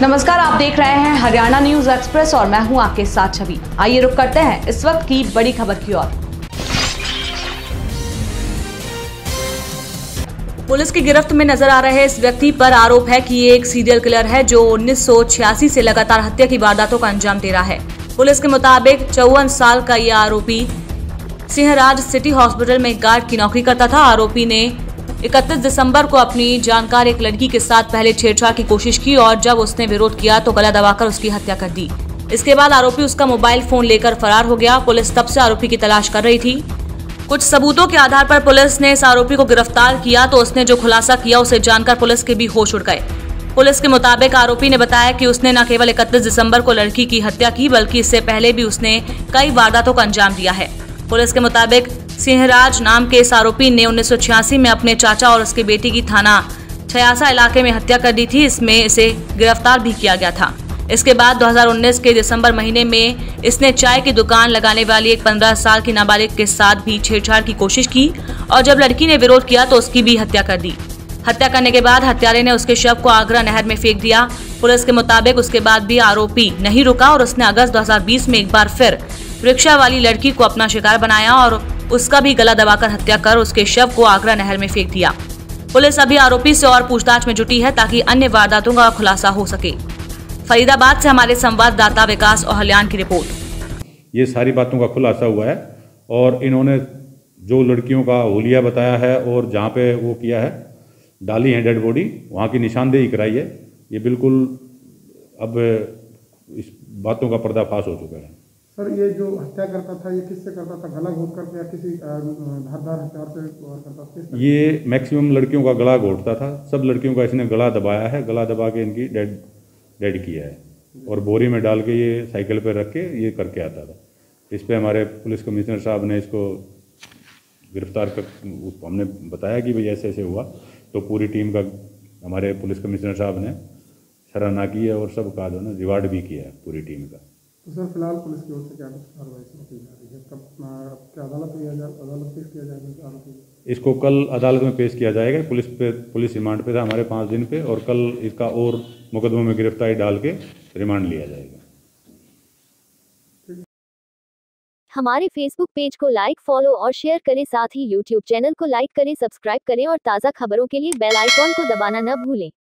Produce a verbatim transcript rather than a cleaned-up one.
नमस्कार, आप देख रहे हैं हरियाणा न्यूज एक्सप्रेस और मैं हूं आपके साथ छवि। आइए रुक करते हैं इस वक्त की बड़ी खबर की ओर। पुलिस की गिरफ्त में नजर आ रहे इस व्यक्ति पर आरोप है कि ये एक सीरियल किलर है जो उन्नीस सौ छियासी से लगातार हत्या की वारदातों का अंजाम दे रहा है। पुलिस के मुताबिक चौवन साल का ये आरोपी सिंहराज सिटी हॉस्पिटल में गार्ड की नौकरी करता था। आरोपी ने इकतीस दिसंबर को अपनी जानकार एक लड़की के साथ पहले छेड़छाड़ की कोशिश की और जब उसने विरोध किया तो गला दबाकर उसकी हत्या कर दी। इसके बाद आरोपी उसका मोबाइल फोन लेकर फरार हो गया। पुलिस तब से आरोपी की तलाश कर रही थी। कुछ सबूतों के आधार पर पुलिस ने इस आरोपी को गिरफ्तार किया तो उसने जो खुलासा किया उसे जानकर पुलिस के भी होश उड़ गए। पुलिस के मुताबिक आरोपी ने बताया कि उसने न केवल इकतीस दिसंबर को लड़की की हत्या की बल्कि इससे पहले भी उसने कई वारदातों का अंजाम दिया है। पुलिस के मुताबिक सिंहराज नाम के इस आरोपी ने उन्नीस सौ छियासी में अपने चाचा और उसकी बेटी की थाना छयासा इलाके में हत्या कर दी थी। इसमें इसे गिरफ्तार भी किया गया था। इसके बाद दो हज़ार उन्नीस के दिसंबर महीने में इसने चाय की दुकान लगाने वाली एक पंद्रह साल की नाबालिग के साथ भी छेड़छाड़ की कोशिश की और जब लड़की ने विरोध किया तो उसकी भी हत्या कर दी। हत्या करने के बाद हत्यारे ने उसके शव को आगरा नहर में फेंक दिया। पुलिस के मुताबिक उसके बाद भी आरोपी नहीं रुका और उसने अगस्त दो हज़ार बीस में एक बार फिर रिक्शा वाली लड़की को अपना शिकार बनाया और उसका भी गला दबाकर हत्या कर उसके शव को आगरा नहर में फेंक दिया। पुलिस अभी आरोपी से और पूछताछ में जुटी है ताकि अन्य वारदातों का खुलासा हो सके। फरीदाबाद से हमारे संवाददाता विकास ओहलियान की रिपोर्ट। ये सारी बातों का खुलासा हुआ है और इन्होंने जो लड़कियों का हुलिया बताया है और जहाँ पे वो किया है डाली है डेड बॉडी, वहाँ की निशानदेही कराई है। ये बिल्कुल अब इस बातों का पर्दाफाश हो चुका है। सर, ये जो हत्या करता था ये किससे करता था? गला घोट करके या किसी धारदार हथियार से करता था? ये मैक्सिमम लड़कियों का गला घोटता था। सब लड़कियों का इसने गला दबाया है, गला दबा के इनकी डेड डेड किया है और बोरी में डाल के ये साइकिल पर रख के ये करके आता था। इस पे हमारे पुलिस कमिश्नर साहब ने इसको गिरफ्तार कर, हमने बताया कि भाई ऐसे ऐसे हुआ तो पूरी टीम का हमारे पुलिस कमिश्नर साहब ने सराहना की है और सब का जो है रिवार्ड भी किया है पूरी टीम का। तो सर, फिलहाल पुलिस की ओर से क्या कार्रवाई की जा रही है? कब क्या अदालत में अदालत पेश किया जाएगा? इसको कल अदालत में पेश किया जाएगा। पुलिस पे पुलिस रिमांड पे था हमारे पाँच दिन पे और कल इसका और मुकदमों में गिरफ्तारी डाल के रिमांड लिया जाएगा। हमारे फेसबुक पेज को लाइक, फॉलो और शेयर करें। साथ ही यूट्यूब चैनल को लाइक करें, सब्सक्राइब करें और ताज़ा खबरों के लिए बेल आइकॉन को दबाना न भूलें।